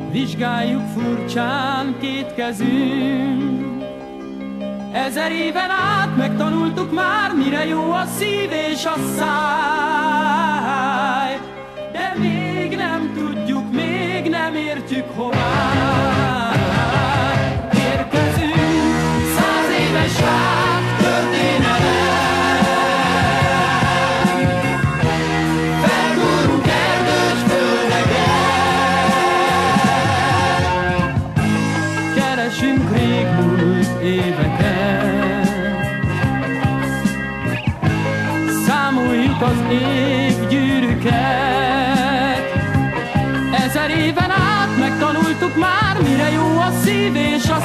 Vizsgáljuk furcsán két kezünk. 1000 éven át megtanultuk már, mire jó a szív és a száj. De még nem tudjuk, még nem értjük hová. Érkezünk 100 éves hát történelem. Felgúrunk erdős földeken. Keresünk régmúlt éveket. Számoljuk az évgyűrűket. 1000 éven át megtanultuk már, mire jó a szív és a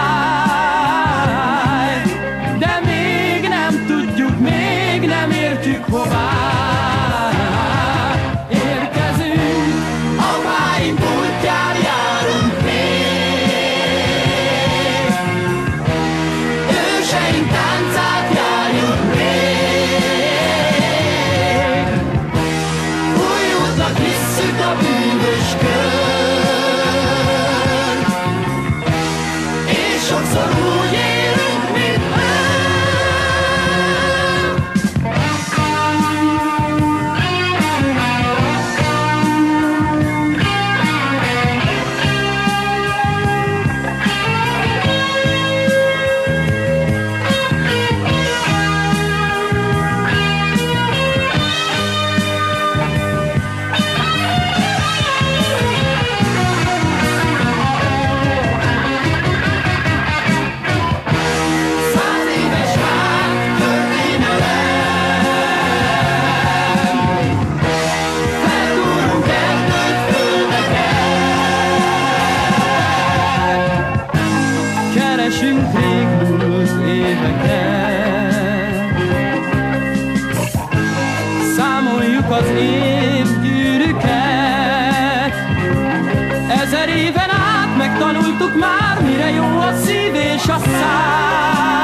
száj. De még nem tudjuk, még nem értjük hová. Érkezünk, apáink útján járunk még. Őseink táncát járjuk még. Új útnak hisszük a bűvös kör, és sokszor úgy élünk, mint keresünk régmúlt éveket. Számoljuk az évgyűrűket. 1000 éven át megtanultuk már, mire jó a szív és a száj.